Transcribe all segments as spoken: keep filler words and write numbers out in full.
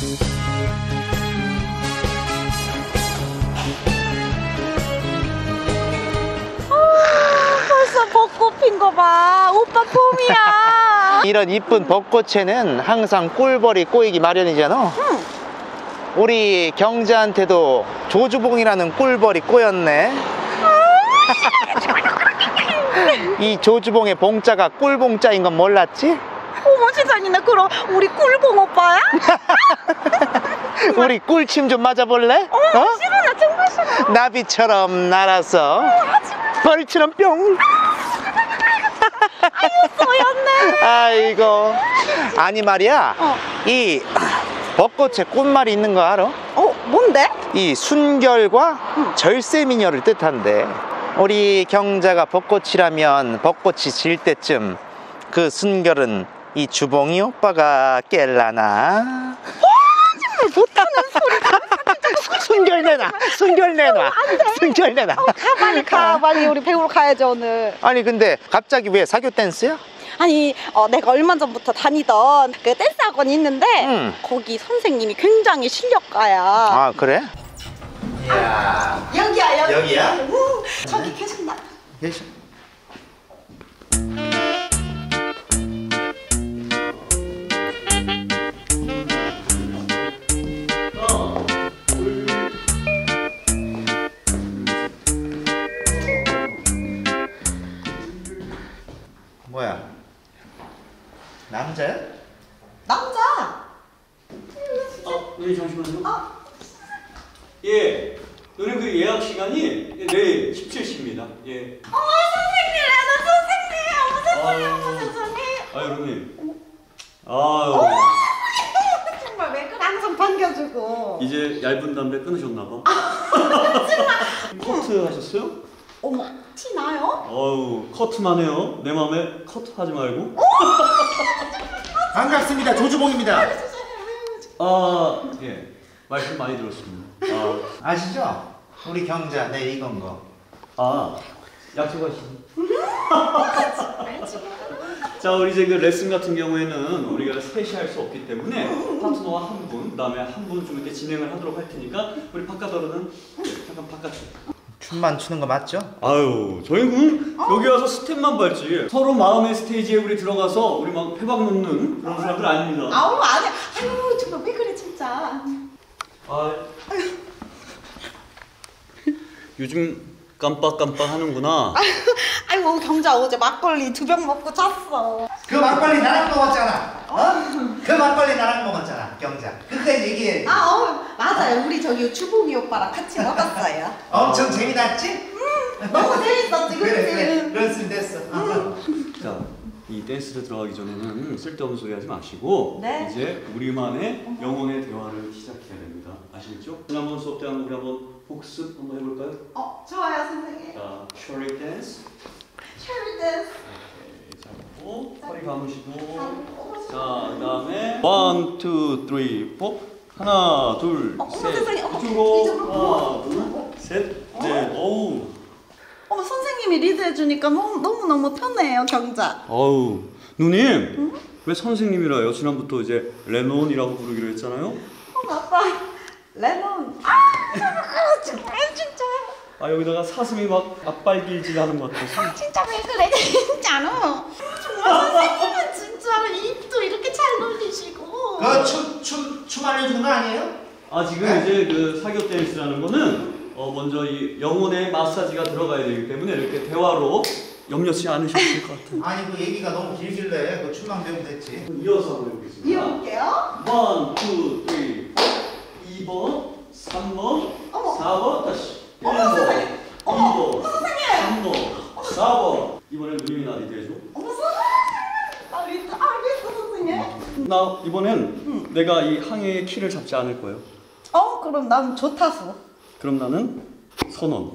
벚꽃 핀 거 봐. 오빠 봄이야. 이런 이쁜 벚꽃에는 항상 꿀벌이 꼬이기 마련이잖아. 응. 우리 경자한테도 조주봉이라는 꿀벌이 꼬였네. 이 조주봉의 봉자가 꿀봉자인 건 몰랐지? 어머 세상이네. 그럼 우리 꿀봉 오빠야? 우리 꿀침 좀 맞아볼래? 어? 어? 싫어. 나 정말 싫어. 나비처럼 날아서 어, 벌처럼 뿅. 아유 쏘였네. 아이고. 아니 말이야. 어. 이 벚꽃에 꽃말이 있는 거 알아? 어? 뭔데? 이 순결과 응. 절세미녀를 뜻한대. 우리 경자가 벚꽃이라면 벚꽃이 질 때쯤 그 순결은 이 주봉이 오빠가 깰라나? 정말 못하는 소리. 순결 내놔. 순결 내놔. 순결 내놔. 어, 가 빨리 가. 빨리 우리 배우러 가야죠 오늘. 아니 근데 갑자기 왜 사교 댄스야? 아니 어, 내가 얼마 전부터 다니던 그 댄스 학원이 있는데 응. 거기 선생님이 굉장히 실력가야. 아 그래? 이야. 여기야 여기. 여기야? 우, 저기 계신다. 계셔. 뭐야? 남자야? 남자. 아, 예, 잠시만요. 어? 예, 너는 그 예약 시간이 내일 십칠 시입니다. 예. 어머 선생님, 어머 선생님, 어머 세상에, 어머 세상에. 아유, 형님. 아유. 정말 왜 그래? 항상 반겨주고. 이제 얇은 담배 끊으셨나봐. 정말. 커트 하셨어요? 어머, 티 나요? 아유, 커트만 해요. 내 맘에 커트 하지 말고. 반갑습니다. 조주봉입니다. 아, 예. 말씀 많이 들었습니다. 아, 아시죠? 우리 경자 내일 이건 거. 아 약속하시네. 자, 우리 이제 그 레슨 같은 경우에는 우리가 셋이 할 수 없기 때문에 파트너와 한 분, 그다음에 한 분 좀 이렇게 진행을 하도록 할 테니까 우리 바깥으로는 잠깐 바깥쪽. 춤만 추는 거 맞죠? 아유, 저희는 여기 와서 스텝만 밟지 서로 마음의 스테이지에 우리 들어가서 우리 막 회박 놓는 그런 사람들 아닙니다. 아우 아니야. 아유 정말 왜 그래 진짜. 아, 요즘 깜빡깜빡 하는구나. 아이고 경자 어제 막걸리 두 병 먹고 잤어. 그 막걸리 나랑 먹었잖아. 어? 그 막걸리 나랑 먹었잖아. 경자. 그까지 얘기해. 아, 어, 맞아요. 우리 저기 주봉이 오빠랑 같이 먹었어요. 엄청 재미났지? 음, 너무 재밌었지, 그치? 그래 그래. 그랬으면 됐어. 자, 이 댄스를 들어가기 전에는 쓸데없는 소리 하지 마시고 네. 이제 우리만의 영혼의 대화를 시작해야 됩니다. 아시겠죠? 지난번 수업 때 한번 우리 한번 복습 한번 해볼까요? 어, 좋아요, 선생님. 자, 셔리 댄스. 셔리 댄스. 이렇게 잡고 허리 감으시고. 어, 자, 그다음에 원, 투, 쓰리, 포. 하나, 둘, 어, 어머, 셋. 세상에. 어머, 이쪽으로. 이쪽으로. 하나, 둘, 셋, 넷. 어우. 어머, 선생님이 리드해주니까 너무, 너무너무 편해요, 경자. 어우, 누님. 응? 왜 선생님이라요? 지난부터 이제 레논이라고 부르기로 했잖아요. 어머, 아빠. 레몬. 아, 정말 진짜. 아, 여기다가 사슴이 막 앞발길질 하는 것 같아서. 진짜 왜 그래, 진짜로. 정말 선생님은 진짜로 입도 이렇게 잘 놀리시고. 그춤춤춤 알려주는 거 아니에요? 아, 지금 네? 이제 그 사교 댄스라는 거는 어 먼저 이 영혼의 마사지가 들어가야 되기 때문에 이렇게 대화로 염려치 않으셔도 될 것 같아요. 아니 그 얘기가 너무 길길래 그 춤만 배우면 됐지. 이어서 한번 해보겠습니다. 이어볼게요. 원, 투, 쓰리, 포. 이 번, 삼 번, 어머. 사 번, 다시. 어머, 세상에. 어머, 이 번, 선생님. 삼 번, 사 번. 이번엔 누님이 나 리드해줘. 어머, 선생님. 아, 리드, 알겠어, 선생님. 나 이번엔 응. 내가 이 항해의 키를 잡지 않을 거예요. 어, 그럼 난 조타수. 그럼 나는 선원.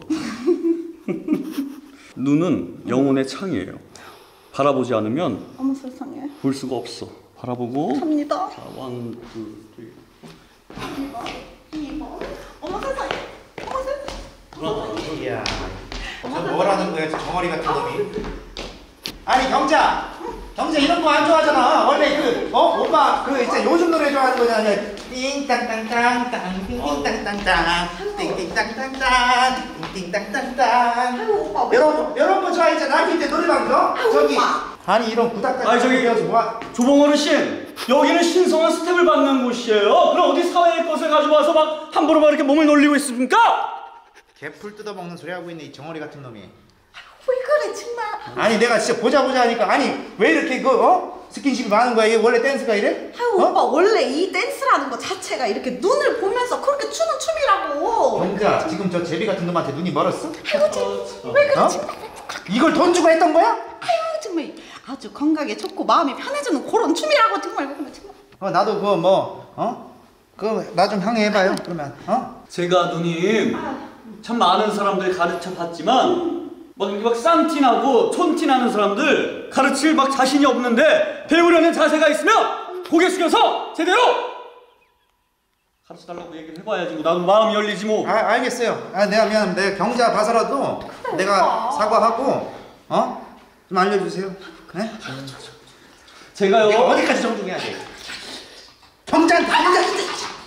눈은 영혼의 창이에요. 바라보지 않으면 어머, 세상에. 볼 수가 없어. 바라보고. 갑니다. 자, 원, 투, 쓰리. 이 번, 이 번. 어머, 세상에. 어머, 세상에. 이야. 저 뭐라는 거야, 저 정어리 같은 놈이. 아니 경자. 경자 이런 거 안 좋아하잖아. 원래 그 어 오빠 그 진짜 요즘 노래 좋아하는 거잖아. 띵땅땅땅땅 띵띵땅땅땅 띵띵땅땅땅 띵띵땅땅땅. 아유 오빠 왜? 여러분 여러분 좋아했잖아. 그때 노래방 거 저기. 아니 이런 구닥다리. 아니 저기 뭐 조봉 어르신, 여기는 신성한 스텝을 받는 곳이에요. 그럼 어디 사회의 것을 가지고 와서 막 함부로 막 이렇게 몸을 놀리고 있습니까? 개풀 뜯어먹는 소리 하고 있는 이 정어리 같은 놈이. 왜 그래 정말? 아니 내가 진짜 보자 보자 하니까 아니 왜 이렇게 그 어? 스킨십이 많은 거야? 이게 원래 댄스가 이래? 아유 어? 오빠 원래 이 댄스라는 거 자체가 이렇게 눈을 보면서 그렇게 추는 춤이라고. 경자 지금 저 제비 같은 놈한테 눈이 멀었어? 아이고 참. 왜 그래 어? 정말? 이걸 돈 주고 했던 거야? 아유 정말 아주 건강에 좋고 마음이 편해지는 그런 춤이라고 정말 정말. 어 나도 그거 뭐 어? 그거 나 좀 향해 해봐요 그러면 어? 제가 누님 참 많은 사람들 가르쳐 봤지만 막 이렇게 막 쌈티나고 촌티나는 사람들 가르칠 막 자신이 없는데 배우려는 자세가 있으면 고개 숙여서 제대로 가르쳐 달라고 얘기를 해봐야지. 뭐 나도 마음이 열리지 뭐. 아 알겠어요. 아 내가 미안합니다. 내가 경자 봐서라도 내가 사과하고 어? 좀 알려주세요. 네? 제가요. 내가 어디까지 정중해야 돼? 경자한테 경자한테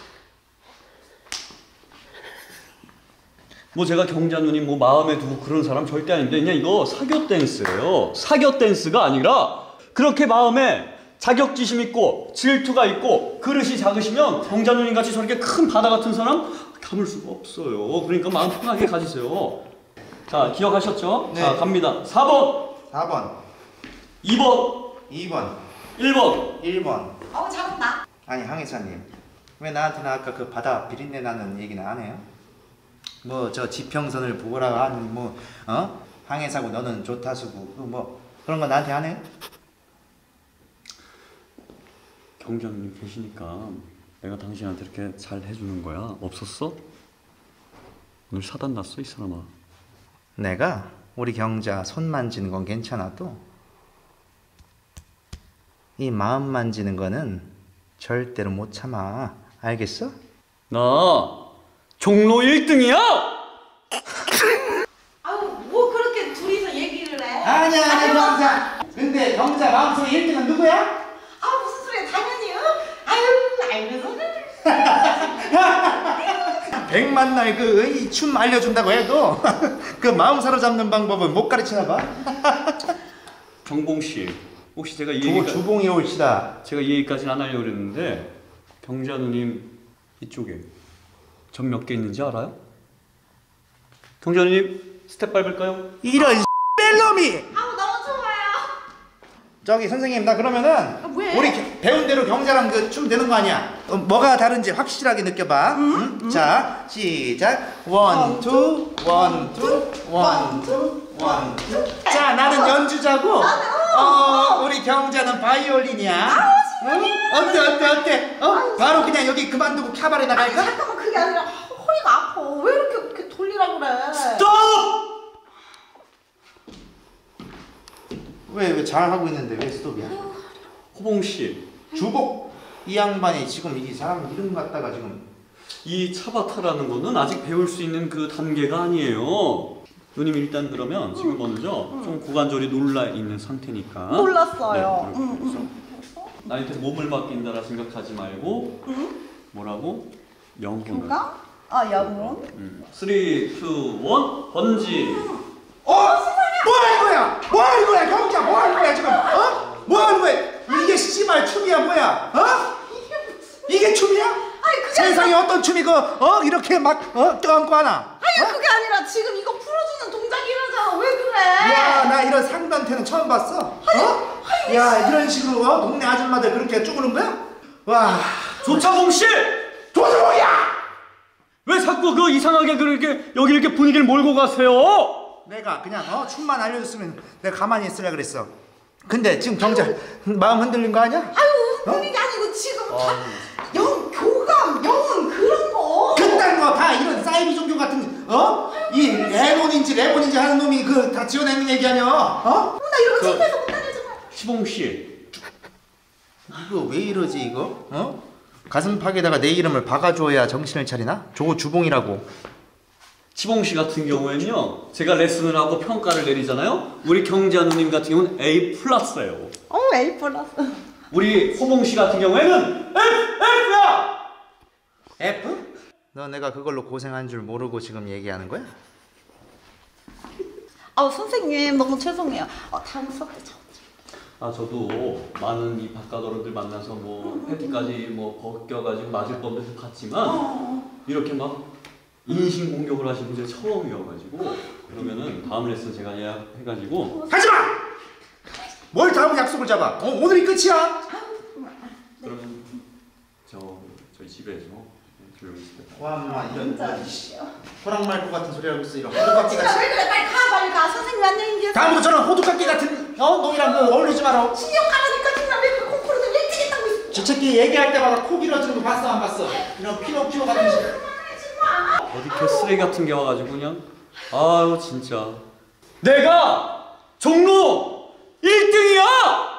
뭐 제가 경자 누님 뭐 마음에 두고 그런 사람 절대 아닌데 그냥 이거 사교 댄스예요. 사교 댄스가 아니라 그렇게 마음에 자격지심 있고 질투가 있고 그릇이 작으시면 경자 누님 같이 저렇게 큰 바다 같은 사람 담을 수가 없어요. 그러니까 마음 편하게 가지세요. 자 기억하셨죠? 네. 자 갑니다. 사 번, 사 번, 이 번, 이 번, 일 번. 일 번. 어우 잘한다. 아니 항해사님 왜 나한테는 아까 그 바다 비린내 나는 얘기는 안 해요? 뭐 저 지평선을 보거라 하니 뭐 어? 항해사고 너는 조타수고 뭐 그런 거 나한테 안 해요? 경자 누님 계시니까 내가 당신한테 이렇게 잘 해주는 거야. 없었어? 오늘 사단 났어 이 사람아. 내가 우리 경자 손 만지는 건 괜찮아도 이 마음 만지는 거는 절대로 못 참아. 알겠어? 나 종로 일 등이야! 아유 뭐 그렇게 둘이서 얘기를 해? 아니야 아니야 경자. 근데 경자 마음속에 일 등은 누구야? 아 무슨 소리야 당연히 응? 아유 알면서는. 백만 날 그 춤 알려준다고 해도 그 마음 사로잡는 방법은 못 가르치나 봐. 정봉 씨, 혹시 제가 이 조, 얘기가 주봉이 올시다. 제가 이 얘기까지는 안 하려고 그랬는데 경자 누님 이쪽에 점 몇 개 있는지 알아요? 경자 누님 스텝 밟을까요? 이런 뺄놈이. 아우 너무 좋아요. 저기 선생님 나 그러면은 아, 왜? 우리 겨- 배운 대로 경자랑 그 춤 되는 거 아니야? 어, 뭐가 다른지 확실하게 느껴봐. 응? 응? 자 시작. 원, 투, 원, 투, 원, 투, 원, 투. 자 나는 연주자고. 어 우리 경자는 바이올린이야. 응? 어때 어때 어때? 어? 바로 그냥 여기 그만두고 카바레 나갈까? 잠깐만 그게 아니라 허리가 아파. 왜 이렇게 이렇게 돌리라 그래? 스톱! 왜 왜 잘하고 있는데 왜 스톱이야? 호봉 씨, 주복 이 양반이 지금 이 사람 이름 갖다가 지금 이 차바타라는 거는 아직 배울 수 있는 그 단계가 아니에요. 누님 일단 그러면 지금 먼저 좀 고관절이 놀라 있는 상태니까. 몰랐어요. 네, 응, 그래서 나한테 몸을 맡긴다라 생각하지 말고 응? 뭐라고? 영혼을. 건강? 아 영혼? 음. 삼, 이, 일 번지. 어? 뭐 하는 거야? 뭐 하는 거야? 경자 뭐 하는 거야 지금? 어? 뭐 하는 거야? 이게 씨발 춤이야 뭐야? 어? 이게 춤이야? 아니 그게 세상에 어떤 춤이 그 어? 이렇게 막 어? 껴안고 하나? 아니 그게 아니라 지금 이거 풀어주는 동작이라잖아. 왜 그래? 야, 나 이런 상단태는 처음 봤어. 어? 야, 이런 식으로 어? 동네 아줌마들 그렇게 쪼그는 거야? 와, 조차봉 씨! 조주봉이야! 왜 자꾸 그 이상하게 그렇게 여기 이렇게 분위기를 몰고 가세요? 내가 그냥 어 춤만 알려줬으면 내가 가만히 있으려 그랬어. 근데 지금 경자 마음 흔들린 거 아니야? 아유 분위기 아니고 지금 다 영 교감 영혼 그런 거. 그딴 거 다 이런 사이비 종교 같은 어? 이 레몬인지 레몬인지 하는 놈이 그 다 지어내는 얘기 아니야? 어? 나 이런 거 그- 창피해서 못 다녀잖아. 시봉 씨, 이거 왜 이러지 이거? 어? 가슴팍에다가 내 이름을 박아줘야 정신을 차리나? 조주봉이라고. 시봉 씨 같은 경우에는요, 제가 레슨을 하고 평가를 내리잖아요. 우리 경자 누님 같은 경우는 A 플러스예요. 어머 A 플러스. 우리 호봉 씨 같은 경우에는 F, F야. F? 너 내가 그걸로 고생한 줄 모르고 지금 얘기하는 거야? 아 선생님 너무 죄송해요. 어, 다음 수업 때 저. 아 저도 많은 이 바깥 어른들 만나서 뭐 패티까지 뭐 벗겨가지고 맞을 법도 봤지만 이렇게 막 인신 공격을 하신 분들이 처음이어가지고 그러면은 다음 레슨 제가 예약해가지고 하지마! 뭘 다음 약속을 잡아? 어, 오늘이 끝이야. 그러면 저 저희 집에서 조용히 있을게요. 와, 엄마 이런 진짜. 호랑 말고 같은 소리 하고 있어. 이런 호두깎이 진짜 같이. 왜 그래? 빨리 가 빨리 가. 선생님 안녕히 계세요. 다음부터 저런 호두깎이 같은 어 놈이랑 그 어울리지 마라. 신용 가라니까 정말 왜 그 콩쿠르도 일찍 했다고 있어. 저 새끼 얘기할 때마다 코 길어지는 거 봤어 안 봤어? 이런 피노키오 같은 식. 어디 개쓰레기 같은 게 와가지고 그냥 아유 진짜 내가 종로 일 등이야!